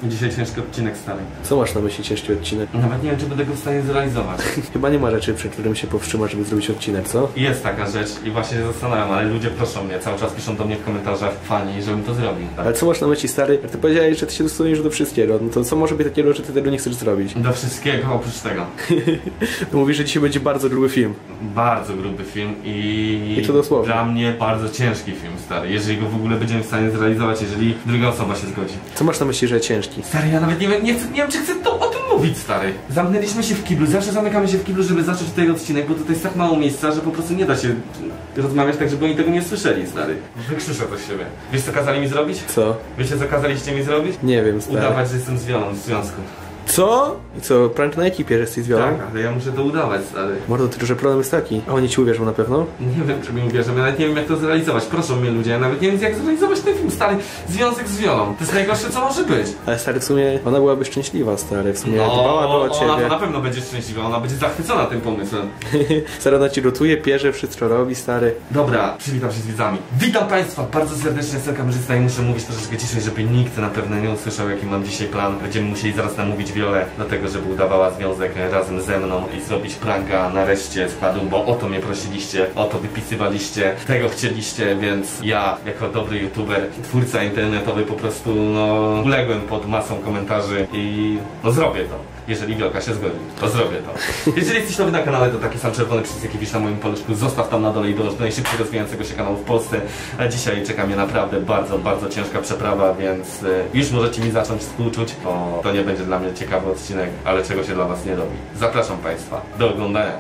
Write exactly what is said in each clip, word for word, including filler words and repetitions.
Dzisiaj ciężki odcinek, stary. Co masz na myśli ciężki odcinek? Nawet nie wiem, czy będę go w stanie zrealizować. Chyba nie ma rzeczy, przed którym się powstrzyma, żeby zrobić odcinek, co? Jest taka rzecz i właśnie się zastanawiam, ale ludzie proszą mnie, cały czas piszą do mnie w komentarzach fani, żebym to zrobił. Tak? Ale co masz na myśli, stary? Jak ty powiedziałeś, że ty się dostosujesz do wszystkiego, no to co może być takiego, że ty tego nie chcesz zrobić? Do wszystkiego oprócz tego. Mówisz, że dzisiaj będzie bardzo gruby film. Bardzo gruby film i... I to dosłownie. Dla mnie bardzo ciężki film, stary. Jeżeli go w ogóle będziemy w stanie zrealizować, jeżeli druga osoba się zgodzi. Co masz na myśli, że ciężki? Stary, ja nawet nie wiem, nie, chcę, nie wiem czy chcę to, o tym mówić, stary. Zamknęliśmy się w kiblu, zawsze zamykamy się w kiblu, żeby zacząć ten odcinek, bo tutaj jest tak mało miejsca, że po prostu nie da się rozmawiać tak, żeby oni tego nie słyszeli, stary. Wykrzyczę to z siebie. Wiesz co kazali mi zrobić? Co? Wiecie co kazaliście mi zrobić? Nie wiem, stary. Udawać, że jestem z Wiolą w związku. Co? I co, prank na ekipie, że jesteś z Wiolą? Tak, ale ja muszę to udawać, stary. Mordo, tylko że problem jest taki. A oni ci uwierzą na pewno? Nie wiem, czy mi uwierzą, ja nawet nie wiem jak to zrealizować. Proszę mnie ludzie, ja nawet nie wiem jak zrealizować ten film, stary. Związek z Wiolą. To jest najgorsze co może być. Ale stary, w sumie ona byłaby szczęśliwa, stary. W sumie No, dbałaby o ciebie. ona to na pewno będzie szczęśliwa, ona będzie zachwycona tym pomysłem. Stary, ona ci rotuje, pierze, wszystko robi, stary. Dobra, przywitam się z widzami. Witam Państwa bardzo serdecznie, jestem kamerzysta i muszę mówić troszeczkę ciszej, żeby nikt na pewno nie usłyszał jaki mam dzisiaj plan. Będziemy musieli zaraz namówić Wiolę do tego, żeby udawała związek razem ze mną i zrobić pranka nareszcie spadł, bo o to mnie prosiliście, o to wypisywaliście, tego chcieliście, więc ja jako dobry youtuber, twórca internetowy po prostu no uległem pod masą komentarzy i no zrobię to. Jeżeli Wiolka się zgodzi, to zrobię to. Jeżeli jesteś nowy na kanale, to taki sam czerwony przycisk jaki widzisz na moim paluszku, zostaw tam na dole i dołącz do najszybciej rozwijającego się kanału w Polsce. A dzisiaj czeka mnie naprawdę bardzo, bardzo ciężka przeprawa, więc y, już możecie mi zacząć współczuć, bo to nie będzie dla mnie ciekawy odcinek, ale czego się dla was nie robi. Zapraszam Państwa do oglądania.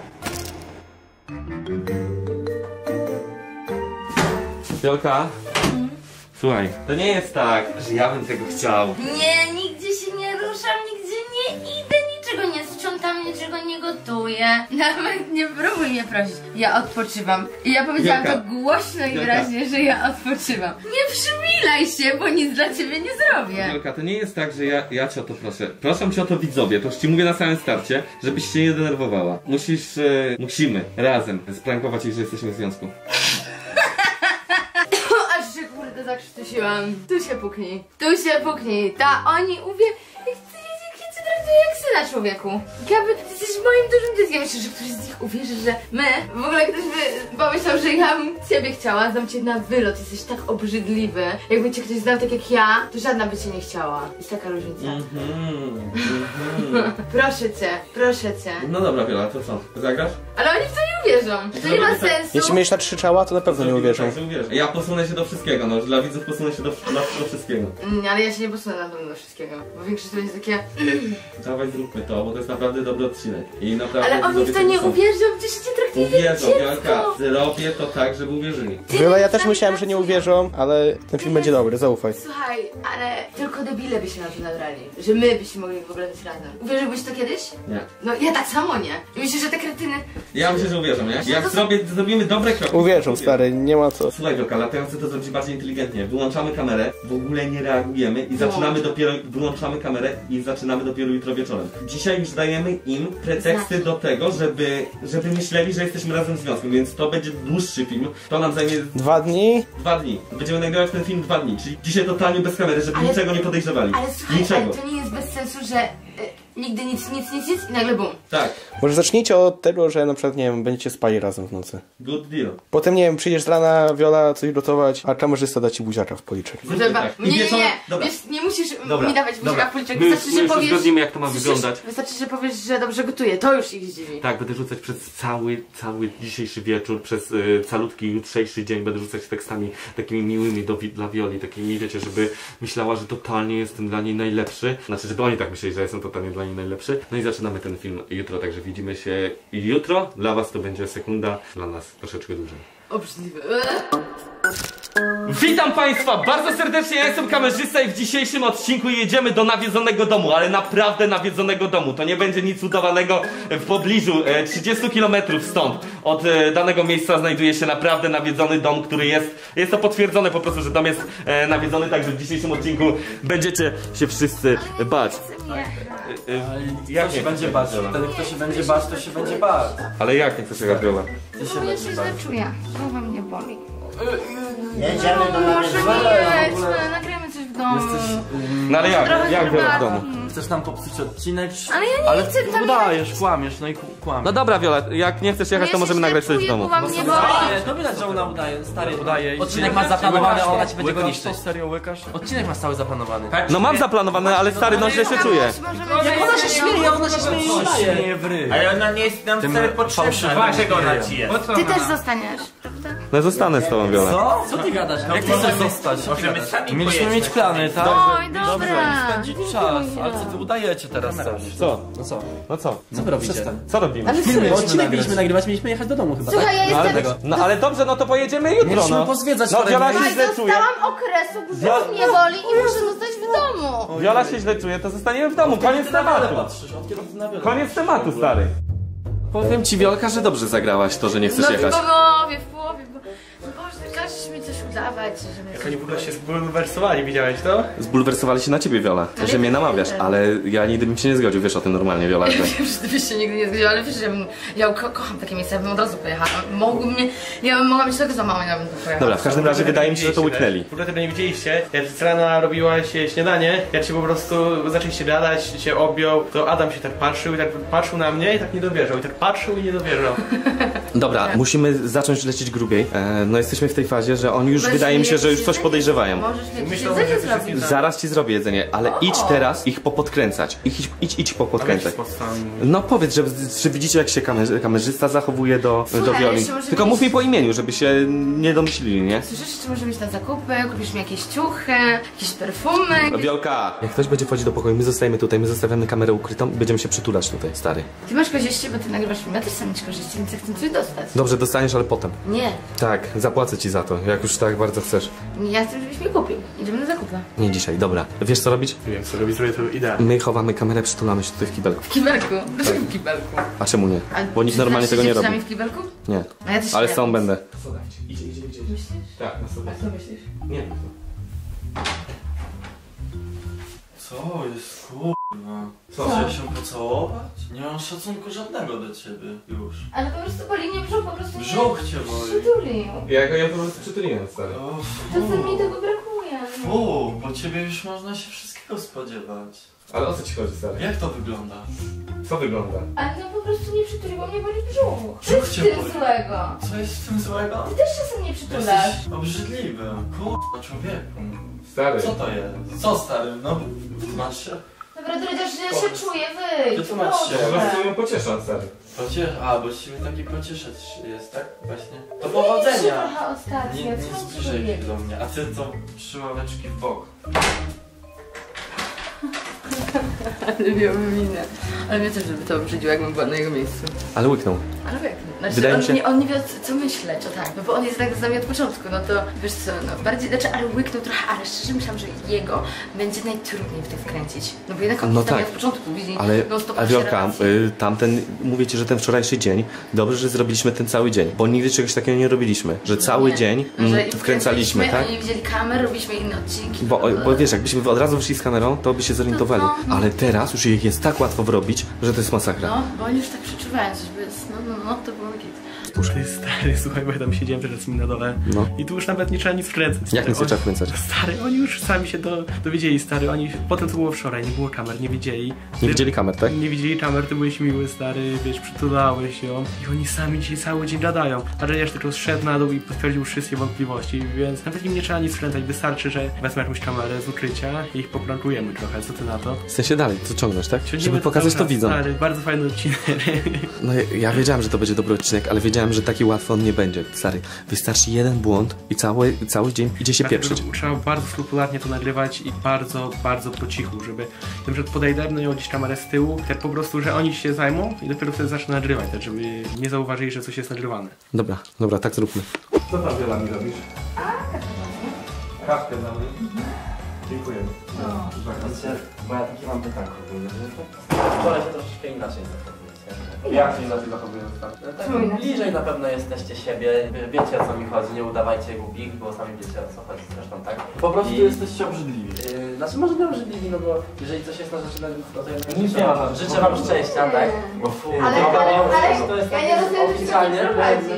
Wiolka? Hmm? Słuchaj, to nie jest tak, że ja bym tego chciał. Nie, nigdzie się nie ruszam, nigdzie nie idę, niczego nie sprzątam, niczego nie gotuję. Nawet nie próbuj mnie prosić. Ja odpoczywam. I ja powiedziałam Wielka. to głośno i Wielka. wyraźnie, że ja odpoczywam. Nie przymilaj się, bo nic dla ciebie nie zrobię. Wielka, to nie jest tak, że ja, ja cię o to proszę. Proszę cię o to widzowie, to już ci mówię na samym starcie, żebyś się nie denerwowała. Musisz, e, musimy razem sprankować ich, że jesteśmy w związku. Aż się kurde zakrztusiłam. Tu się puknij. Tu się puknij. Ta oni uwie... Jak ty, jak ja cię traktuję jak syna, człowieku. Gaby, ty jesteś moim dużym dzieckiem. Myślę, że któryś z nich uwierzy, że my... W ogóle ktoś by pomyślał, że ja bym ciebie chciała. Znam cię na wylot. Jesteś tak obrzydliwy. Jakby cię ktoś znał tak jak ja, to żadna by cię nie chciała. Jest taka różnica. Mm -hmm, mm -hmm. Proszę cię, proszę cię. No dobra, Wiola, to co? Zagrasz? Ale oni w to nie uwierzą. To nie ma sensu. Jeśli będziesz na trzy czała, to na pewno nie uwierzą. Tak, uwierzę. Ja posunę się do wszystkiego, no już dla widzów posunę się do, do, do wszystkiego. Mm, ale ja się nie posunę na pewno do wszystkiego. Bo większość to będzie takie... Dawaj zróbmy to, bo to jest naprawdę dobry odcinek. I naprawdę Ale oni w to nie uwierzą, przecież cię traktują jak uwierzą, Wiolka. dziecko. Zrobię to tak, żeby uwierzyli. Wiola, ja też myślałem, że nie uwierzą, ale ten film będzie dobry, zaufaj. Słuchaj, ale tylko debile by się na to nabrali. Że my byśmy mogli w ogóle być razem. Uwierzyłbyś to kiedyś? Nie. No ja tak samo nie. I myślisz, że te kretyny... Ja myślę, że uwierzą, nie? Jak zrobię, zrobimy dobre kroki. Uwierzą, stary, nie ma co. Słuchaj Wiolka, dlatego chcę to zrobić bardziej inteligentnie. Wyłączamy kamerę, w ogóle nie reagujemy i zaczynamy dopiero, wyłączamy kamerę i zaczynamy dopiero jutro wieczorem. Dzisiaj już dajemy im preteksty do tego, żeby, żeby myśleli, że jesteśmy razem w związku, więc to będzie dłuższy film. To nam zajmie Dwa dni? dwa dni. Będziemy nagrywać ten film dwa dni, czyli dzisiaj totalnie bez kamery, żeby Ale- niczego nie podejrzewali. Ale słuchaj, Niczego. ale to nie jest bez sensu, że y, nigdy nic, nic, nic, nic i nagle bum. Tak, Może zacznijcie od tego, że na przykład, nie wiem, będziecie spali razem w nocy. good deal. Potem, nie wiem, przyjdziesz z rana, Wiola, coś gotować, a kamerzysta da ci buziaka w policzek. Zróbmy Żeby... tak. I Nie, nie, wieczorem- nie, Dobra. Wiesz, nie musisz Dobra, mi dawać dobra. buziaka w policzek. My już- Wystarczy, my że już powiesz... uzgodnimy, jak to ma Słyszysz? wyglądać. Wystarczy, że powiesz, że dobrze gotuje. To już ich zdziwi. Tak, będę rzucać przez cały, cały dzisiejszy wieczór, przez y, calutki jutrzejszy dzień będę rzucać tekstami takimi miłymi do, dla Wioli, takimi, wiecie, żeby myślała, że totalnie jestem dla niej najlepszy. Znaczy, żeby oni tak myśleli, że jestem totalnie dla niej najlepszy. No i zaczynamy ten film jutro, także widzimy się jutro. Dla was to będzie sekunda, dla nas troszeczkę dłużej. Obrzydliwe. Witam Państwa bardzo serdecznie, ja jestem kamerzysta i w dzisiejszym odcinku jedziemy do nawiedzonego domu, ale naprawdę nawiedzonego domu. To nie będzie nic udawanego w pobliżu, e, trzydzieści kilometrów stąd od e, danego miejsca znajduje się naprawdę nawiedzony dom, który jest, jest to potwierdzone po prostu, że dom jest e, nawiedzony, także w dzisiejszym odcinku będziecie się wszyscy bać. Nie. E, e, Jak się będzie bać? Wtedy kto się będzie bać, to się będzie bać. Ale jak nie chcesz jechać Wiola? Ty się No ja będzie się bać. źle czuję. Głowa mnie boli. Jedziemy do Może nie nawiedzonego. jedźmy, nagramy coś w w domu. Jesteś... ym, No ale jak, Trochę jak Wiola w herbaty. domu? Chcesz nam popsuć odcinek? Ale ja nie Ale chcę tam udajesz, jechać. kłamiesz, no i ku- kłamiesz. No dobra Wiola, jak nie chcesz jechać, to Ja możemy się nagrać coś w ślepuję, domu. bo wam nie boli. Nie, to widać, że ona udaje, stary. Udaje. Odcinek Łykasz, masz zaplanowany, a ona łykasz ci będzie go to? niszczyć. Serio łykasz? Odcinek masz cały zaplanowany. No mam zaplanowane, ale stary, no źle się czuję. Możemy Ona się śmieje, ona się śmieje i udaje. Nie w ryj. Ale ona nie jest nam wcale potrzebna, dlaczego ona ci jest? Ty też zostaniesz, prawda? No zostanę z tobą, Wiola. Co? Co ty gadasz? Jak ty chcesz zostać? Możemy sami Mieliśmy pojeździć. mieć plany, tak? Oj, dobra. Dobrze, spędzić czas, ale co wy udajecie teraz coś? Co? No co? No co? Co wy robicie? Co robimy? Filmy, odcinek mieliśmy nagrywać, mieliśmy jechać do domu chyba, tak? Słuchaj, ja jestem... No ale dobrze, no to pojedziemy jutro, Mieliśmy no. pozwiedzać No parę Wiola dni. się Słuchaj, źle czuje. dostałam okresu, brzuch mnie boli i muszę zostać w domu. Wiola się źle czuje, to zostaniemy w domu. Koniec tematu. Patrzysz, od kiedy ty na wiele? Koniec tematu, stary. Powiem ci, Wiolka, że dobrze zagrałaś to, że nie chcesz No w jechać. połowie, w połowie, bo... No Boże, każesz mi coś udawać, że mnie... Jak oni w ogóle się zbulwersowali, widziałeś to? Zbulwersowali się na ciebie, Wiola, Ale że mnie nie namawiasz, wiem. ale ja nigdy bym się nie zgodził, wiesz o tym normalnie, Wiola. Że... Wiem, że ty byś się nigdy nie zgodziła, ale wiesz, że ja, bym, ja ko kocham takie miejsca, ja bym od razu pojechała. Mogłbym mnie, ja bym mogła mieć tego za mało, ja bym tu pojechała. Dobra, w każdym razie wydaje mi się, że to łyknęli. W ogóle tego nie widzieliście. Jak z rana robiłaś śniadanie, jak się po prostu zaczęliście gadać, się objął, to Adam się tak patrzył i tak patrzył na mnie i tak nie dowierzał. I tak patrzył i nie dowierzał. Dobra, musimy zacząć lecieć grubiej. E, no jesteśmy w tej fazie, że oni już, Możesz wydaje mi się, że już jakieś coś jedzenie- podejrzewają. Możesz mi jakieś Myślą, jedzenie że zrobić. wszystkim- Zaraz ci zrobię jedzenie, ale idź teraz ich popodkręcać. Ich, idź, idź, idź popodkręcać. No powiedz, że, że widzicie jak się kamer, kamerzysta zachowuje do, do Słuchaj, Wioli. jeszcze możemy Tylko iść- mów mi po imieniu, żeby się nie domyślili, nie? Słyszysz, czy możemy iść na zakupy, kupisz mi jakieś ciuchy, jakieś perfumy. No, Wiolka! Jak ktoś będzie wchodzić do pokoju, my zostajemy tutaj, my zostawiamy kamerę ukrytą i będziemy się przytulać tutaj, stary. Ty masz korzyści, bo ty nagrywasz film, ja też sam mieć korzyści, więc ja chcę coś dostać. Dobrze, dostaniesz, ale potem. Nie, Tak, zapłacę ci za to, jak już tak bardzo chcesz. ja chcę, żebyś mi kupił. Idziemy na zakupy. Nie dzisiaj, dobra. Wiesz co robić? Nie wiem, co robić, zrobię to idealnie. My chowamy kamerę, przytulamy się tutaj w kibelku. W kibelku. Dlaczego w kibelku? A czemu nie? A Bo nikt normalnie tego nie z robi. nami w kibelku? Nie. A ja też Ale nie. z tą będę. Myślisz? Tak, na sobie. A co myślisz? Nie. Co jest kurwa? Co? Chcesz się pocałować? Nie mam szacunku żadnego do ciebie już. Ale po prostu boli mnie brzuch, po prostu Brzuch cię boli. przytulił. Ja go ja po prostu przytuliłem, stary. O, Czasem mi fu. tego brakuje. Fu, po ciebie już można się wszystkiego spodziewać. Ale o co ci chodzi, stary? Jak to wygląda? Co wygląda? Ale no po prostu nie przytulił, bo mnie boli brzuch. Co Brzuch jest w cię tym boli. złego? Co jest w tym złego? Ty też czasem nie przytulasz. Jesteś obrzydliwy. Kurwa, człowieku. Stary. Co to jest? Co stary? No, masz się? Dobra, Dredziarz, że się czuję, wyjdź. Wytłumacz się. Po proszę. prostu ją pocieszam, stary. Pociesz... A, bo ciebie taki pocieszać jest, tak? Właśnie. To Wyjdź powodzenia. trochę ostatnio, Nie, nie co on zbliżaj zrobił? się do mnie. A ty to trzy ławeczki w bok. Ale miałbym minę. Ale mnie też, żeby to obrzydziło, jakbym była na jego miejscu. Ale łyknął. Ale jak? Znaczy, Wydaje on, mi się- nie, on nie wie, co, co myśleć, o tak. No bo on jest tak z nami od początku, no to wiesz co, no bardziej, znaczy, ale łyknął trochę, ale szczerze myślałam, że jego będzie najtrudniej w tym wkręcić. No bo jednak on No jest z nami tak. od początku, widzi Ale, non-stop a nasze Wiolka, relacje. y, tamten, mówię ci, że ten wczorajszy dzień, dobrze, że zrobiliśmy ten cały dzień, bo nigdy czegoś takiego nie robiliśmy, że cały Nie. dzień Że mm, i wkręcaliśmy, tak? Oni nie widzieli kamer, robiliśmy inne odcinki. Bo, bo wiesz, jakbyśmy od razu wyszli z kamerą, to by się zorientowali. No, no. Ale teraz już ich jest tak łatwo wrobić, że to jest masakra. No, bo oni już tak przeczuwają, żeby jest, no, no, no, to było git. Ty stary, słuchaj, bo ja tam siedziałem teraz mi na dole. No. I tu już nawet nie trzeba nic wkręcać. Jak stary. nic nie trzeba wkręcać? Stary, oni już sami się do, dowiedzieli, stary, oni potem co było wczoraj, nie było kamer, nie wiedzieli. Nie widzieli kamer, tak? Nie widzieli kamer, ty byłeś miły, stary, wiesz, przytulałeś ją i oni sami dzisiaj cały dzień gadają. A Dredziarz tylko zszedł na dół i potwierdził wszystkie wątpliwości, więc nawet im nie trzeba nic wkręcać, wystarczy, że wezmę jakąś kamerę z ukrycia i ich poprankujemy trochę, co ty na to? W sensie dalej, co ciągnąć, tak? Siedzimy Żeby pokazać cały to czas, widzom. Stary, bardzo fajny odcinek. No ja, ja wiedziałem, że to będzie dobry odcinek, ale wiedziałem, że taki łatwy on nie będzie. Stary, wystarczy jeden błąd i cały, cały dzień idzie się Dlatego pieprzyć. Trzeba bardzo skrupulatnie to nagrywać i bardzo, bardzo po cichu, żeby na przykład podejdę, no i gdzieś kamerę z tyłu, tak po prostu, że oni się zajmą i dopiero wtedy zacznę nagrywać, tak żeby nie zauważyli, że coś jest nagrywane. Dobra, dobra, tak zróbmy. Co tam Wiola mi robisz? Kawkę dla mnie. Dziękuję. Bo ja takie mam pytanko ogólnie, że wczoraj się troszeczkę inaczej zachowujecie. Jak się inaczej zachowuję? No tak bliżej na pewno jesteście siebie, wie- wiecie o co mi chodzi, nie udawajcie głupich, bo sami wiecie o co chodzi zresztą, tak? Po prostu I- jesteście obrzydliwi. Yy, znaczy może nie obrzydliwi, no bo jeżeli coś jest na rzeczy, no to ja Nic nie ma na życzę wam szczęścia, tak? Bo fu, Ale- tylko ale- ale to jest ja tak nie rozumiem, że oficjalnie, tego nie prowadzisz.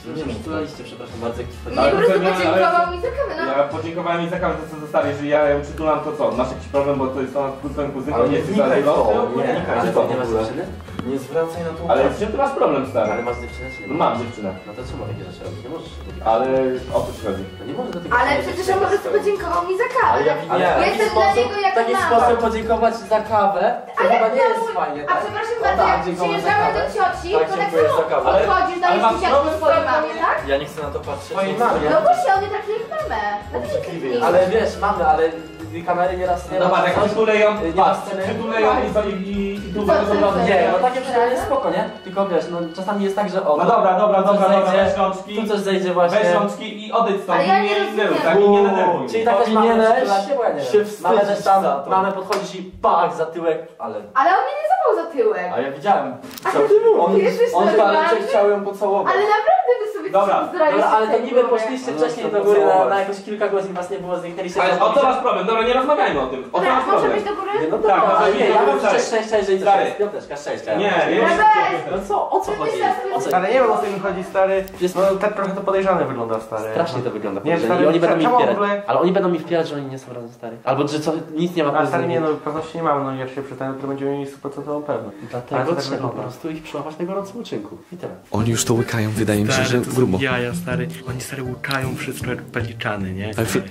Nie przytulaliście, przepraszam bardzo. Nie, po prostu podziękował mi za kawę, no. Ja podziękowałem jej za każde co zostawię, że ja ją przytulam, to co? Masz jakiś problem, bo to jest ona twoją kuzynką, nie jest wnikaj w to, nie nie, wnikaj ale w to ty nie w masz ogóle. dziewczyny? Nie zwracaj na to Ale uwagi. z czym ty masz problem, stary? Ale masz dziewczynę czy nie? No mam dziewczynę. No to czemu takie rzeczy robić? Nie możesz się tego Ale o co ci chodzi? No nie możesz do tego Ale robić. przecież on po prostu podziękował mi za kawę. Ale ja Ale nie, w taki Jestem sposób- dla niego jak w taki mama. sposób podziękować za kawę, to Ale chyba nie to jest mój- fajnie, A tak? przepraszam O, bardzo, tak, jak dziękuję za przyjeżdżamy kawę. do cioci, Tak, to tak dziękuję samo za kawę. Ale- podchodzisz, ale dajesz masz buziaki problem swojej z mamie, tak? Ja nie chcę na to patrzeć. Twojej nie mamie. chcę. No właśnie, on mnie traktuje jak mamę. Obrzydliwy Dlatego jest. Ale wiesz, mamy, ale kamery nieraz nie Dobra, jak przytulę ją, Nie ma patrz, sceny. przytulę ją i, i, i, i tu Co, będę co, zobaczyć. co? Nie, no takie przynajmniej jest spoko, nie? Tylko wiesz, no czasami jest tak, że o... No dobra, dobra, tu coś dobra, dobra, zejdzie, weź rączki, Tu coś zejdzie właśnie. weź rączki i odejdź stąd Ale i ja nie nie ignoruj, rozumiem. tak? I nie denerwuj. Czyli tak jak mamy Powinieneś przytulać, bo ja nie się wiem. Mamy wstydzić też tam, za to. mamy podchodzisz i pak za tyłek, ale... Ale on mnie nie zapał za tyłek. A ja widziałem. Co ty on, mówisz? Jesteś on normalny? paleczek chciał ją pocałować. Ale naprawdę wy sobie Dobra, zdraliście Dobra, ale to w tej niby głowie. poszliście No, wcześniej to do góry na, pocałować. na jakoś kilka godzin was nie było, zniknęliście. Ale o co masz problem? Dobra, nie rozmawiajmy o tym. O co Dobra, masz może problem? być do góry? Nie, no Tak, tak, ale może nie, być ja do mam góry, życzę stary. szczęścia, jeżeli Stary. coś piąteczka, szczęścia. Nie, nie, No nie. weź! No co, o co Ty chodzi? myślisz, że O co? Ale nie wiem o co mi chodzi, stary. Jest- No tak trochę to podejrzane wygląda, stary. Strasznie to wygląda. Nie, Nie, stary, I oni będą mi czemu w wpierać. ogóle- Ale oni będą mi wpierać, że oni nie są razem stary. Albo że co, nic nie ma A pomiędzy stary, nie nimi. no, pewności nie mamy, no jak się przytanę, to będziemy mieli sto procent pewność. Ale Dlatego to tak trzeba wygląda. po prostu ich przyłapać na gorącym uczynku. I tyle. Oni już to łykają, wydaje mi się, że Stary, to są grubo. jaja, stary. Oni stary łukają wszystko jak peliczany, nie? Ale fi-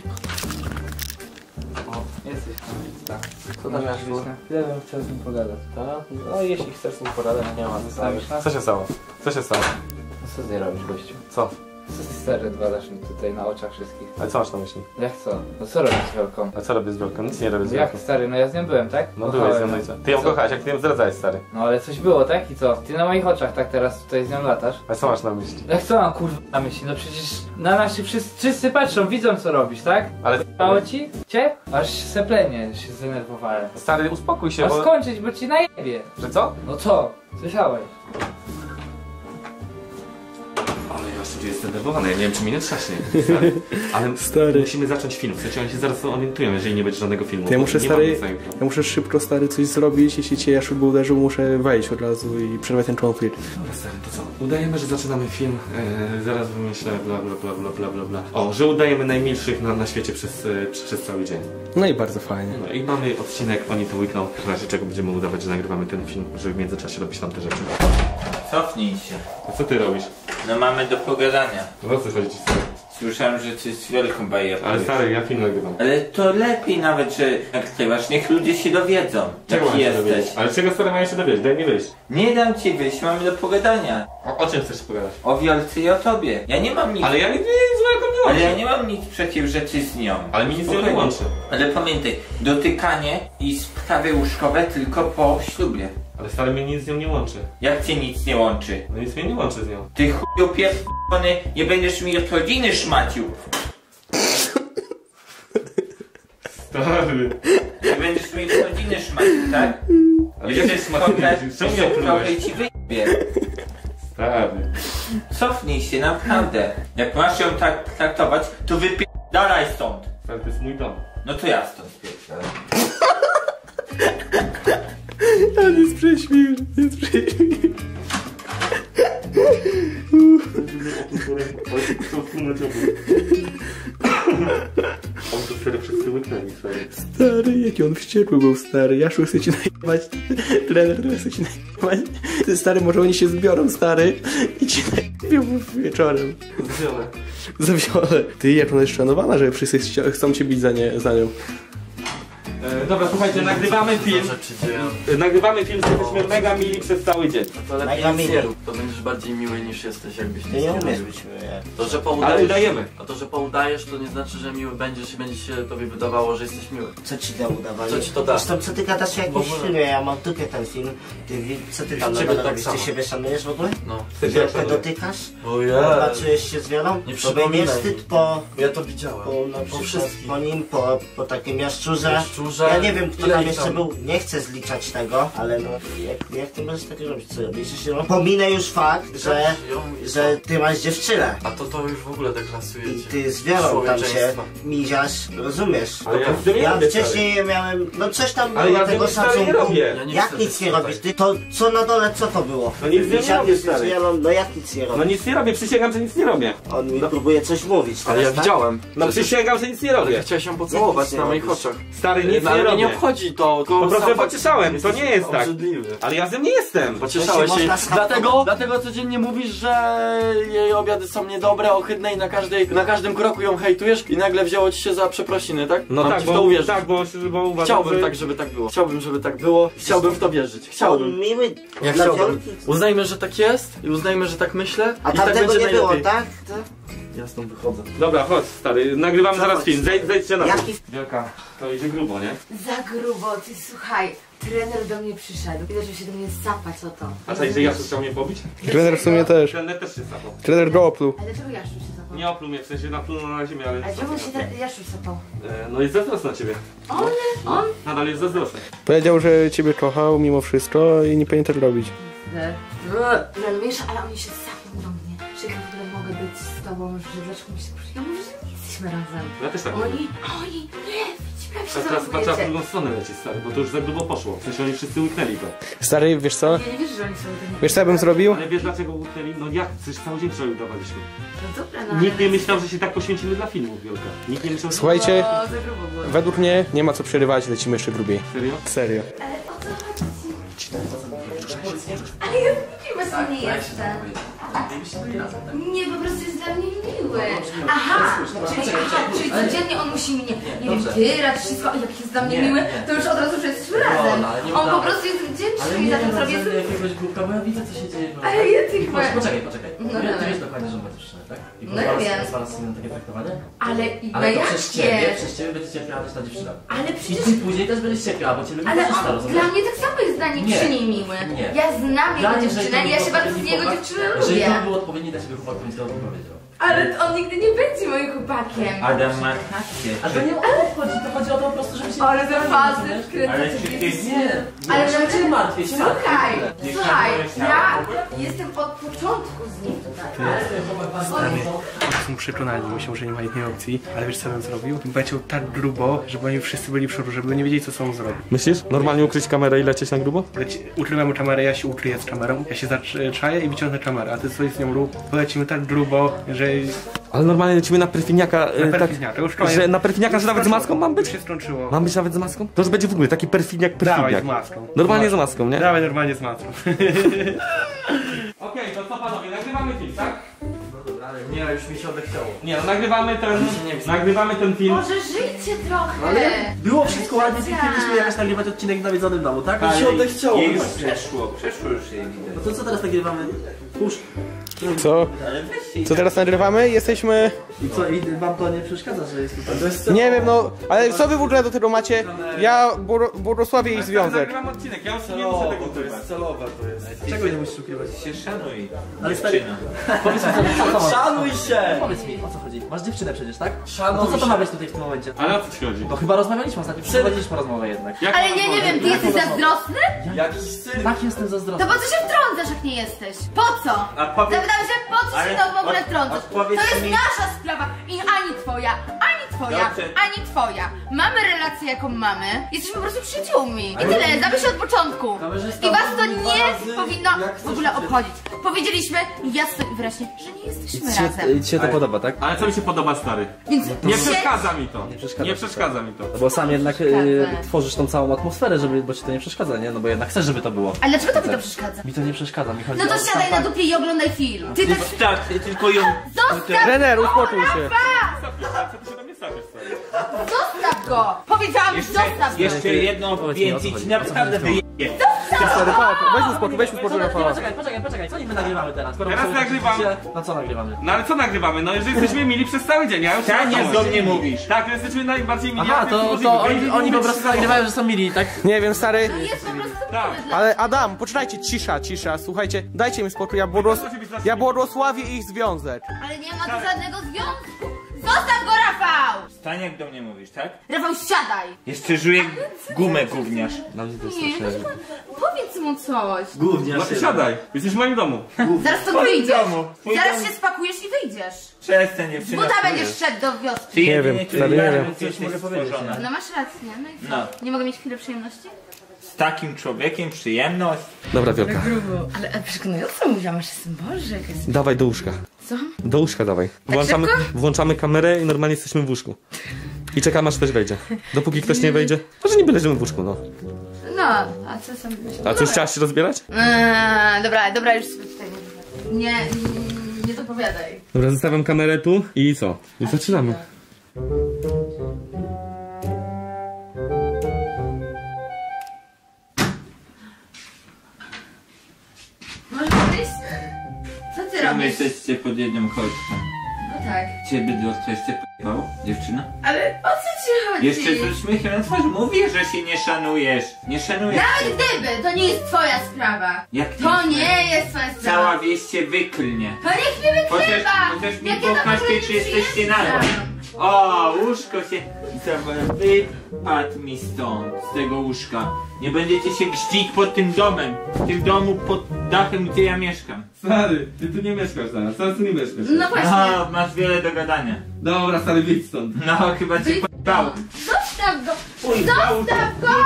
Jesteś tak. Co tam masz? Ja bym chciał z nim pogadać. Tak? No jeśli chcesz z nim pogadać, nie ma sprawy. Co się stało? Co się stało? No co ty robisz, gościu? Co? Co ty stary odwalasz mi tutaj na oczach wszystkich? Ale co masz na myśli? Jak co? No co robisz z wielką? A co robię z wielką? Nic nie robię z Jak wielką. stary, no ja z nią byłem, tak? No byłeś ze Kochałem mną i ją. co? Ty ją Co? kochałeś, jak ty ją zdradzałeś, stary. No ale coś było, tak? I co? Ty na moich oczach tak teraz tutaj z nią latasz? A co masz na myśli? Jak co mam kurwa na myśli? No przecież na nas się wszyscy, wszyscy patrzą, widzą co robisz, tak? Ale Mało ci? Cię? Aż seplenie się zdenerwowałem. stary, uspokój się, Masz bo... skończyć, bo ci najebie. Że co? No co? Słyszałeś? Ale ja sobie jestem zdenerwowany, ja nie wiem czy mnie nie trzaśnie. Stary. Ale Stary. musimy zacząć film, w sensie oni się zaraz orientują, jeżeli nie będzie żadnego filmu. To ja muszę, nie stary, mamy za jutro. ja muszę szybko, stary, coś zrobić. Jeśli cię Jaszczur by uderzył, muszę wejść od razu i przerwać ten konflikt. Dobra, stary, to co? Udajemy, że zaczynamy film, e, zaraz wymyślę bla bla bla bla bla bla bla. O, że udajemy najmilszych na, na świecie przez, e, przez, przez cały dzień. No i bardzo fajnie. No i mamy odcinek, oni to łykną, w razie czego będziemy udawać, że nagrywamy ten film, żeby w międzyczasie robić tamte rzeczy. Cofnij się. A co ty robisz? No mamy do pogadania. No o co chodzi ci, stary? Słyszałem, że ty z wielką bajerką. Ale stary, ja film nagrywam. Ale to lepiej nawet, że nagrywasz. Niech ludzie się dowiedzą, Czego mam jaki się dowiedzieć? jesteś. Ale czego stary mają się dowiedzieć? Daj mi wyjść. Nie dam ci wyjść, mamy do pogadania. O, o czym chcesz pogadać? O Wiolce i o tobie. Ja nie mam nic... Ale ja nic z Wielką nie Ale łączę. ja nie mam nic przeciw, że ty z nią. Ale mi nic nie Spokojnie. łączy. Ale pamiętaj, dotykanie i sprawy łóżkowe tylko po ślubie. Ale stary, mnie nic z nią nie łączy. Jak cię nic nie łączy? No nic mnie nie łączy z nią. Ty chuju pierdolony, nie będziesz mi rodziny szmacił. Stary. Nie będziesz mi rodziny szmacił, tak? Ale Jeszcze jak smakuję? trochę, Czemu jeszcze mnie trochę oplułeś? i ci wyjebie. Stary. Cofnij się, naprawdę. Jak masz ją tak traktować, to wypierdalaj stąd. Stary, to jest mój dom. No to ja stąd spierdalam. Ale jest prześmiech, jest prześmiech. On to serio wszyscy łyknęli, serio. Stary, jaki on wściekły był, stary. Jaszczur chce ci najebać. Trener trener chce ci najebać. Ty, stary, może oni się zbiorą, stary, i ci najebią wieczorem. Zdzielę. Zawiole. Ty, jak ona jest szanowana, że wszyscy chcia- chcą cię bić za, nie, za nią. E, dobra, słuchajcie, nagrywamy film. Rzeczy dzieją. E, nagrywamy film, jesteśmy mega mili przez cały dzień. To lepiej Mega nic miły. nie rób. To będziesz bardziej miły niż jesteś, jakbyś nic Ty nie umiesz robił. być miły. To, że Ale poudajesz, udajemy. a to, że poudajesz, to nie znaczy, że miły będziesz i będzie się tobie wydawało, że jesteś miły. Co ci da udawanie? Co ci to da? Zresztą co ty gadasz o jakimś W ogóle. filmie? Ja mam w dupie ten film. Ty, wi- co ty tam na Ciebie dole tak robisz? Ty samo. siebie szanujesz w ogóle? No. Wielkę dotykasz? Ojej. Zobaczyłeś się z wielą? Nie Tobie nie przypominaj. wstyd po... Ja to widziałem. Po, na Po przykład wszystkim. po nim, po, po takim jaszczurze. Jaszczurze. duże. Ja nie wiem, kto Ile tam ich jeszcze był, nie chcę zliczać tego, ale no, jak, jak ty możesz takie robić, co robisz? Jeśli no, pominę już fakt, że, że ty masz dziewczynę. A to to już w ogóle deklasuje I cię. ty z wiarą tam się Człowieczeństwa. miziasz, rozumiesz? Ale ja ja, nie ja robię, wcześniej miałem, no coś tam było Ale ja tego nic stary nie szacunku. robię. Ja nie Jak chcę nic nie tutaj. robisz? Ty to, co na dole, co to było? No nic nie Misiak robię, jest stary. z wiarą, no jak nic nie No robisz? nic nie robię, przysięgam, że nic nie robię. On mi próbuje coś mówić Ale ja teraz, tak? widziałem. No przysięgam, że nic nie robię. Chciałeś ją pocałować Jak na nic moich nie oczach. Stary, nic No, nie ale mnie robię. nie obchodzi to. Po prostu pocieszałem, to nie jest tak. Obrzydliwy. Ale ja z nim nie jestem. Pocieszałeś To się się. można skapnąć. Dlatego, dlatego codziennie mówisz, że jej obiady są niedobre, ohydne i na, każdej, na każdym kroku ją hejtujesz i nagle wzięło ci się za przeprosiny, tak? No Mam tak, ci w to bo, uwierzyć. tak, bo, bo uważam, Chciałbym że... tak, żeby tak było. Chciałbym, żeby tak było. Chciałbym w to wierzyć. On Chciałbym. miły Ja dla chciałbym. wielki. Uznajmy, że tak jest i uznajmy, że tak myślę. A i tak tamtego będzie nie było, najlepiej. tak? To... Ja stąd wychodzę. Dobra, chodź stary, nagrywamy zaraz film, Zejdź, zejdźcie na to. Jaki Wielka, to idzie grubo, nie? Za grubo, ty słuchaj, trener do mnie przyszedł i zaczął się do mnie sapać o to. A co, że Jaszczur chciał mnie pobić? Trener w sumie też. Trener też się sapał. Trener go opluł. Ale dlaczego Jaszczur się sapał? Nie opluł mnie, w sensie naplunął na ziemię, ale... Ale czemu się tre- Jaszczur sapał? E, No jest zazdrosny na ciebie. On? On? Nadal jest zazdrosny. Powiedział, że ciebie kochał mimo wszystko i nie powinien tak robić. No wiesz, ale oni się sapią do mnie, że ja w ogóle mogę być z tobą, że dlaczego mi się... Ja mówię, że nie jesteśmy razem. Ja też tak mówię. Oni, oni, nie, widzicie, prawie się Teraz patrzę, w zachowujecie. drugą stronę leci stary, bo to już za grubo poszło. W sensie oni wszyscy łyknęli to. Stary, wiesz co? Ja nie wierzę, że oni są to nie... Wiesz co ja bym zrobił? Ale wiesz dlaczego łyknęli? No jak? Przecież cały dzień wczoraj udawaliśmy. No dobra, no Nikt nie ale- myślał, że się tak poświęcimy dla filmu, Wielka. Nikt nie myślał, że... Słuchajcie, No, za grubo było. według mnie nie ma co przerywać, lecimy jeszcze grubiej. Serio? Serio. Ale o co chodzi? Ale ja nikim was nie jestem. Nie, po prostu jest dla mnie miły. Aha, czyli, aha, czyli codziennie on musi mnie, nie wiem, tyrać, wszystko, i jak jest dla mnie miły, to już od razu, że jesteśmy razem. On po prostu jest wdzięczny i za to zrobię sobie... jakiegoś głupka, bo ja widzę co się dzieje. Ale ja tylko... Poczekaj, poczekaj. No Ty dawaj. wiesz dokładnie, że ma dziewczynę, tak? I No ja wiem. pozwala sobie na takie traktowanie? Ale i Ale to jakie? przez ciebie, przez ciebie będzie cierpiała też ta dziewczyna. Ale I przecież... ty później też będziesz cierpiała, bo cię lubi Ale dziewczyna, on, rozumiesz? dla mnie tak samo jest dla niej Nie. przy niej miły. Nie. Ja znam Dla jego mnie, dziewczynę jeżeli i ja to się był bardzo z odpowiedni jego chłopak, dziewczynę Jeżeli lubię. to był odpowiedni dla ciebie chłopak, to bym ci to powiedział. Ale on nigdy nie będzie moim chłopakiem. Adam ma rację. A to nie o to chodzi, to chodzi o to po prostu, żeby się... Ale za fazy Ale wkręcę czy cię. ty Nie, Ale ale żeby- że cię martwię, się martwię. Słuchaj, Nie słuchaj, chciałem, ja jestem od początku z nim tutaj. Są przekonani, myślą, że nie ma innej opcji. Ale wiesz co bym zrobił? Bym leciał tak grubo, żeby oni wszyscy byli w przodu, żeby nie wiedzieli co są zrobić. Myślisz? Normalnie ukryć kamerę i lecieć na grubo? Leci, ukrywamy kamerę, ja się ukryję z kamerą, ja się zaczaję i wyciągnę kamerę, a ty coś z nią rób. Polecimy tak grubo, że... Ale normalnie lecimy na perfiniaka, e, Na tak, perfiniaka, już koniec. że na perfiniaka, że nawet z maską mam być? Już się skończyło. Mam być nawet z maską? To już będzie w ogóle taki perfiniak, Dawaj perfiniak. z maską. Normalnie z maską, nie? Dawaj normalnie z maską. Okej, to co panowie, nagrywamy film, tak? No dobra, ale nie, już mi się odechciało. Nie, no nagrywamy ten, nagrywamy ten film. Może żyjcie trochę. Ale było wszystko ładnie, pięknie jakaś nagrywać odcinek w nawiedzonym domu, tak? Mi się odechciało. Jej już przeszło, przeszło już jej widać. No to co teraz nagrywamy? Pusz. Co? Ale weź się Co teraz nagrywamy? Jesteśmy... I co, i wam to nie przeszkadza, że jest tutaj? Nie wiem, no... Ale co wy w ogóle do tego macie? Ja Bur Błogosławię ich związek. Nagrywam odcinek, ja już nie muszę tego To ukrywać. jest celowe, to jest. Czego nie musisz ukrywać? się szanuj. Ale stary, Dziewczyna. powiedz mi, co to ma? Szanuj się! Powiedz mi, o co chodzi? Masz dziewczynę przecież, tak? Szanuj No to co to się. ma być tutaj w tym momencie? Ale o co ci chodzi? No chyba rozmawialiśmy ostatnio, przeprowadziliśmy rozmowę jednak. Jak Ale nie, nie wiem, ty jesteś zazdrosny? Jakiś syn. Tak, jestem To zazdrosny. po co się wtrącasz, jak nie jesteś? Po co? A powiedz- Zapytam się, po co Ale się to w ogóle od- wtrącasz? odpowiedz To jest mi- nasza sprawa i ani twoja, ani twoja, Dobrze. ani twoja. Mamy relację, jaką mamy. Jesteśmy po prostu przyjaciółmi. I tyle, znamy się od początku. Kamerzysta I was to mówi dwa nie razy, powinno jak w ogóle coś- obchodzić. Powiedzieliśmy jasno i wyraźnie, że nie jesteśmy razem. Ci się to podoba, tak? Ale co mi się podoba, stary? Więc Nie się... przeszkadza mi to. Nie przeszkadza Nie ci to. przeszkadza mi to. No bo sam jednak Przeszkadza. y, tworzysz tą całą atmosferę, żeby, bo ci to nie przeszkadza, nie? No bo jednak chcesz, żeby to było. Ale dlaczego tobie to przeszkadza? Mi to nie przeszkadza, mi chodzi No to o sam siadaj na fakt. dupie i oglądaj film. Ty tak... Tak, tylko ją... Zostaw! Trener, uspokój się. Co ty się do mnie stawiasz, stary? Zostaw go! Powiedziałam, zostaw go! Jeszcze jedno Powiedz mi, o co więcej chodzi? ci O co naprawdę chodzi? wyjebie. Stary, patrz, weź uspokój, weź uspokój Rafała. Poczekaj, poczekaj, poczekaj, co niby nagrywamy teraz? Skoro Teraz sobie nagrywam. słyszycie, No co nagrywamy? No ale co nagrywamy? No jeżeli jesteśmy mili przez cały dzień, ja już Tak, nie nie do mnie mówisz. Tak, jesteśmy najbardziej mili. Aha, jak to, jest to możliwe. oni, oni po prostu nagrywają, że są mili, tak? Nie wiem, stary. To jest po prostu Tak. miłe dla Ale Adam, poczekajcie, cisza, cisza, słuchajcie, dajcie mi spokój, ja, błogos... ja błogosławię ich związek. Ale nie ma tu żadnego związku. Zostaw go, Rafał! Stań jak do mnie mówisz, tak? Rafał, siadaj! Jeszcze żuję gumę gówniarz. Dla mnie to jest Nie, straszne. no, powiedz mu coś. Gówniarz. No ty siadaj, jesteś w moim domu. Zaraz to wyjdziesz. domu. Twój Zaraz dom. się spakujesz i wyjdziesz. Przestań Z dziewczyna. buta spróbuj. będziesz szedł do wioski. Ty Nie jedynie wiem, tu wtedy nie wiesz, wiem. że jesteś mogę powiedzieć, stworzona. No masz rację, no i co? No. Nie mogę mieć chwilę przyjemności? Z takim człowiekiem przyjemność. Dobra, Wielka. Grubo. Ale, ale przekonująco mówiłam, że jestem Boże, jak jest... Dawaj do łóżka. Co? Do łóżka dawaj. Włączamy, szybko? włączamy kamerę i normalnie jesteśmy w łóżku. I czekamy, aż ktoś wejdzie. Dopóki ktoś nie wejdzie, może niby leżymy w łóżku, no. No, a co sam myślę? A coś chciałaś się rozbierać? Eee, dobra, dobra, już sobie tutaj nie, nie, nie dopowiadaj. Dobra, zostawiam kamerę tu i co? I zaczynamy. Możesz wyjść? Co ty Czy my robisz? jesteście pod jednym kościem? No tak. Ciebie do ktoś cię p***ał, dziewczyna? Ale o co ci chodzi? Jeszcze z uśmiechem na twarzy mówię, że się nie szanujesz. Nie szanujesz. Nawet gdyby, to nie jest twoja sprawa. Jak To nie? nie jest twoja sprawa. Cała wieś cię wyklnie. To niech mnie Chociaż, wykrywa! chociaż mi Jak ja tam w pokażcie, ogóle czy nie jesteście przyjeżdżam. nago. O, łóżko się... Zobacz, wypadł mi stąd, z tego łóżka. Nie będziecie się gździć pod tym domem. W tym domu pod dachem, gdzie ja mieszkam. Stary, ty tu nie mieszkasz teraz, teraz tu nie mieszkasz. No właśnie. No, masz wiele do gadania. Dobra, stary, wyjdź stąd. No, chyba cię Wyjdź p***ał. Zostaw go! Uj, dał- Zostaw go!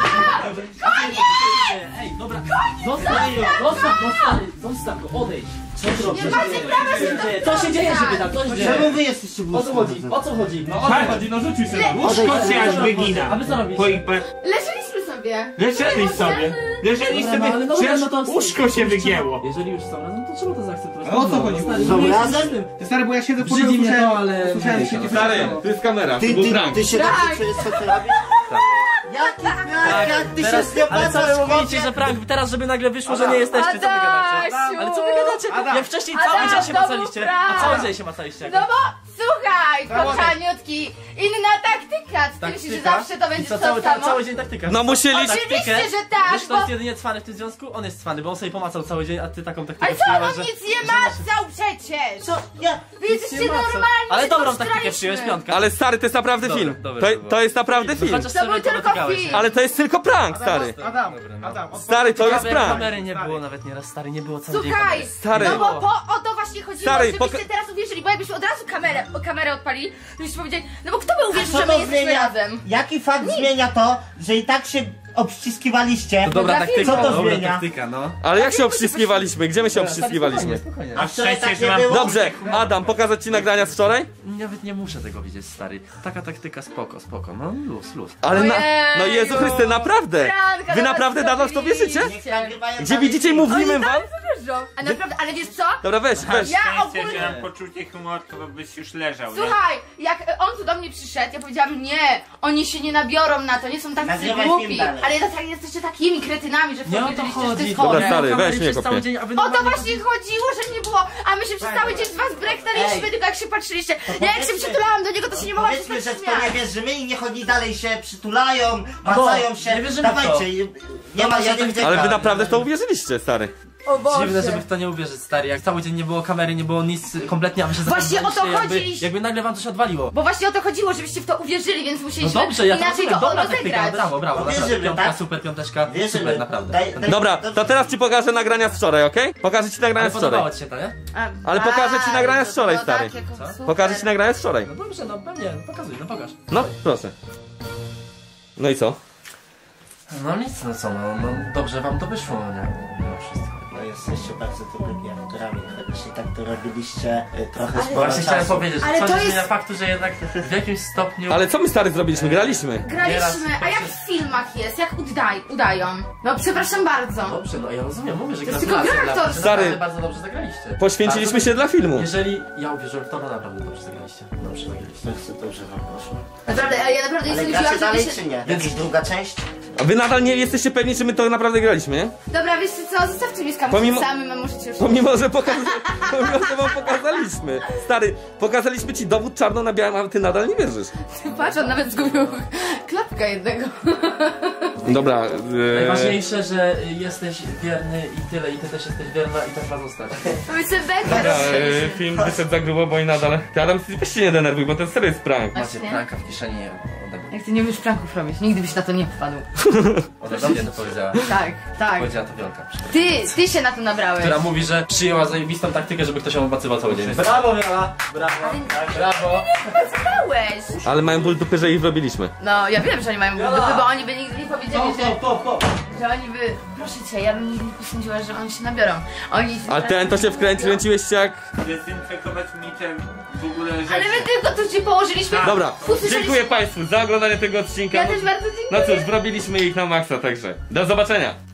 Ej, dobra, zostaw go, zostaw go, stary, zostaw go, odejdź. Co ty robisz? Nie macie prawa się dzieje? Co się dzieje, żeby tam, co się dzieje? Czemu wy jesteście w O co łóżku? chodzi? O co chodzi? No o co chodzi? No rzucił się na Łóżko się aż A wygina. wy co robicie? Po ich bar... Leżeliśmy sobie. Leżeli sobie. Leżeli Dobra, no, ale sobie. dobra, Przecież no to- łóżko się wygięło. Jeżeli już są razem, to trzeba to zaakceptować. A o co chodzi? Stary, Są nie razem? jesteś z tym. Ty stary, bo ja siedzę Brzydzi mnie to, ale... Słyszałem się, Stary, tu jest kamera, Ty, to był ty, prank. ty się Tak. dobrze czujesz, co ty robisz? Jaki prank? Jak ty się z nią Ale co wy patrzysz, mówicie, chłopie? że prank teraz, żeby nagle wyszło, że nie jesteście? Co wy gadacie? Adasiu! Ale co wy gadacie? Adam. Jak wcześniej Adam, cały dzień się to był macaliście. prank. A cały dzień się macaliście. No bo słuchaj, Założę. kochaniutki, inna taktyka. Ty myślisz, że zawsze to I będzie co, to cały, samo? cały dzień taktyka. No musieliście... Oczywiście, że tak, Wiesz, kto bo... jest jedynie cwany w tym związku? On jest cwany, bo on sobie pomacał cały dzień, a ty taką taktykę Ale co, przyjęłaś, on że... nic nie macał przecież! Co? Ja... Wy jesteście nie macał. normalni, Ale się dobrą postaraliśmy. taktykę przyjąłeś, piątka. Ale stary, to jest naprawdę Dobra, film. dobra, To, dobra. to jest naprawdę No film. chociaż To sobie był to tylko dotykałeś. film. Ale to jest tylko prank, stary. Adam, Dobra, no. Adam, od- Stary, to jest Kamery, prank. kamery nie było nawet nieraz, stary, nie było cały dzień Słuchaj, kamery. Stary. no bo po, o to właśnie chodziło, Stary, żebyście poka- teraz uwierzyli, bo jakbyśmy od razu kamerę, kamerę odpalili, to byście powiedzieli, no bo kto by uwierzył, Co że my to jesteśmy zmienia? razem? Jaki fakt zmienia to, że i tak się obściskiwaliście? To dobra Dla taktyka, filmu. Co to dobra zmienia? taktyka, no. Ale jak się obściskiwaliśmy? Gdzie my się obściskiwaliśmy? Spokojnie. A wczoraj przecież tak nie mam... było. Dobrze, Adam, pokazać ci nagrania z wczoraj? Nawet nie muszę tego widzieć, stary. Taka taktyka, spoko, spoko, no luz, luz. Ale na... No Ojeju. Jezu Chryste, naprawdę! Pranka Wy do naprawdę was nadal w to zrobiliście. wierzycie? Niech nagrywają Gdzie dalej widzicie, film. mówimy Oni wam? dalej to wierzą. A naprawdę, ale wiesz co? Dobra, weź, weź. Ja Szczęście, ogólnie... że mam poczucie humoru, to byś już leżał, nie? Słuchaj, jak e, on tu do mnie przyszedł, ja powiedziałam nie, oni się nie nabiorą na to, nie są tacy Nagrywaj głupi. film dalej. Ale jednak jesteście takimi kretynami, że w Nie to o to wierzyliście, że to chodzi. jest Dobra, chore. stary, Kamery weź mnie przez kopie. cały dzień, a wy O to normalnie- właśnie chodziło, że nie było, a my się przez cały dzień z was brektaliśmy, Ej. tylko jak się patrzyliście. Ja jak się powiedzmy- przytulałam do niego, to się nie mogłam Powiedzmy, że przestać w to nie śmiać. wierzymy i niech oni dalej się przytulają, macają się. nie wierzymy w to. Dawajcie, nie ma, ja nie widzę. Ale wy naprawdę w to uwierzyliście, stary. O Boże. Dziwne, żeby w to nie uwierzyć, stary. Jak cały dzień nie było kamery, nie było nic kompletnie, a wy się Właśnie o to zachowaliście, jakby, chodzi. jakby nagle wam coś odwaliło. Bo właśnie o to chodziło, żebyście w to uwierzyli, więc No musieliśmy dobrze, ja to inaczej rozumiem, to dobra taktyka, rozegrać. brawo, brawo, No naprawdę, wierzymy, piątka, tak? super, piąteczka, Wierzymy. super, naprawdę. Daj- daj- Dobra, to teraz ci pokażę nagrania z wczoraj, okej? Pokażę ci nagrania Ale z wczoraj. podobało ci się to, nie? A, Ale pokażę ci nagrania z to wczoraj, było stary. takie, super. Pokażę ci nagrania z wczoraj. No dobrze, no pewnie, pokazuj, no pokaż. No, proszę. No i co? No nic, no co, no, no dobrze wam to wyszło, nie? No wszystko. No jesteście bardzo dobrymi aktorami, chociaż i tak to robiliście y, trochę Ale- sporo Właśnie chciałem czasu. powiedzieć, Ale że to coś jest- zmienia faktu, że jednak w jakimś stopniu... Ale co my, stary, zrobiliśmy? Graliśmy. Graliśmy, a jak w filmach jest, jak udaj, udają. No przepraszam bardzo. Dobrze, no ja rozumiem, mówię, że To jest tylko gratulacje gra dla was, aktorska. że Stary. naprawdę bardzo dobrze zagraliście. Poświęciliśmy Bardzo- się dla filmu. Jeżeli ja uwierzyłem w to, to naprawdę dobrze zagraliście. Dobrze zagraliście. Bardzo dobrze wam poszło. Naprawdę, ale ja naprawdę nie Ale sądziłam, gracie że dalej wy się... czy nie? Jakaś druga część? A wy nadal nie jesteście pewni, czy my to naprawdę graliśmy, nie? Dobra, wiesz co, zostawcie mnie z kamerą Pomimo- samym, a możecie już... Pomimo, że, poka Pomimo, że wam pokazaliśmy. Stary, pokazaliśmy ci dowód czarno na białym, a ty nadal nie wierzysz. Patrz, on nawet zgubił klapka jednego. Dobra. Dobra, yy... Najważniejsze, że jesteś wierny i tyle, i ty też jesteś wierna i tak ma zostać. My sobie bekę Dobra, yy, film wyszedł za grubo, bo i nadal... Ty Adam, ty weź się nie denerwuj, bo ten serio jest prank. Macie pranka w kieszeni ode mnie. Jak ty nie umiesz pranków robić, nigdy byś na to nie wpadł. Ona do mnie to powiedziała. Tak, tak. Powiedziała to Wiolka. Ty, ty się na to nabrałeś. Która mówi, że przyjęła zajebistą taktykę, żeby ktoś ją obacywał cały dzień. Brawo, Wiola! Brawo! Ale Brawo! nabrałeś. Ale mają ból dupy, że ich robiliśmy. No, ja wiem, że oni mają ból dupy, bo oni by nigdy nie powiedzieli, że... Po, po, po! Że oni by... Proszę cię, ja bym nigdy nie posądziła, że oni się nabiorą. Oni... A ten to się wkręci, kręciłeś się jak... Dezynfekować mi te w ogóle rzeczy. Ale my tylko tu ci położyliśmy... Dobra, Usłyszeliśmy- dziękuję Państwu za oglądanie tego odcinka. Ja też bardzo dziękuję. No cóż, wrobiliśmy ich na maksa, także do zobaczenia.